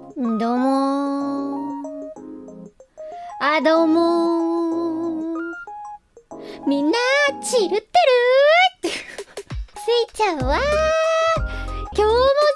どうもー。どうもー。みんな、チルってるースイちゃんは今日も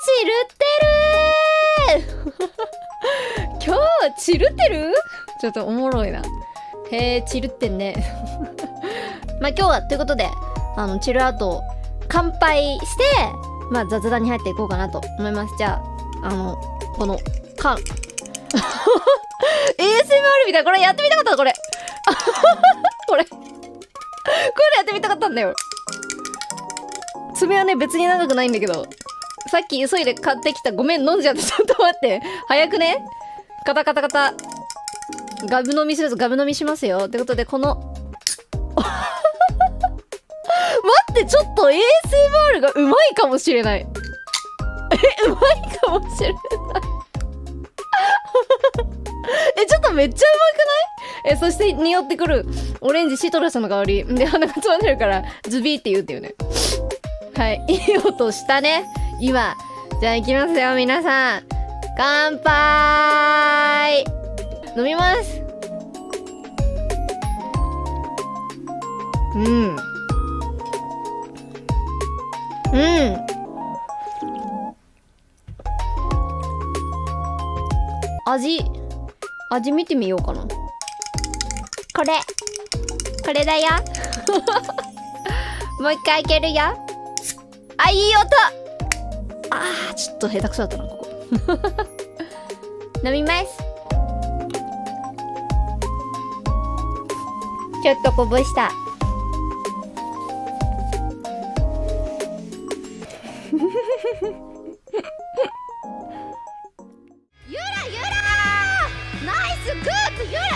チルってるー今日、チルってるちょっとおもろいな。へえ、チルってんね。まあ今日は、ということで、チルアウト、乾杯して、まあ雑談に入っていこうかなと思います。じゃあ、この、ASMR みたいな、これやってみたかったこれ。これやってみたかったんだよ。爪はね、別に長くないんだけど、さっき急いで買ってきた、ごめん、飲んじゃって、ちょっと待って。早くね。カタカタカタ。ガブ飲みするぞ、ガブ飲みしますよ。ってことで、この、待って、ちょっと ASMR がうまいかもしれない。うまいかもしれない。ちょっとめっちゃうまくない？そして匂ってくるオレンジシトラスの香りで鼻がつまんでるからズビーって言うっていうね。はい、いい音したね今。じゃあ行きますよ皆さん、乾杯。飲みます。味見てみようかな。これだよ。もう一回いけるよ。いい音。ちょっと下手くそだったなここ。飲みます。ちょっとこぼした。ゆらゆらー、ナイスグッドゆら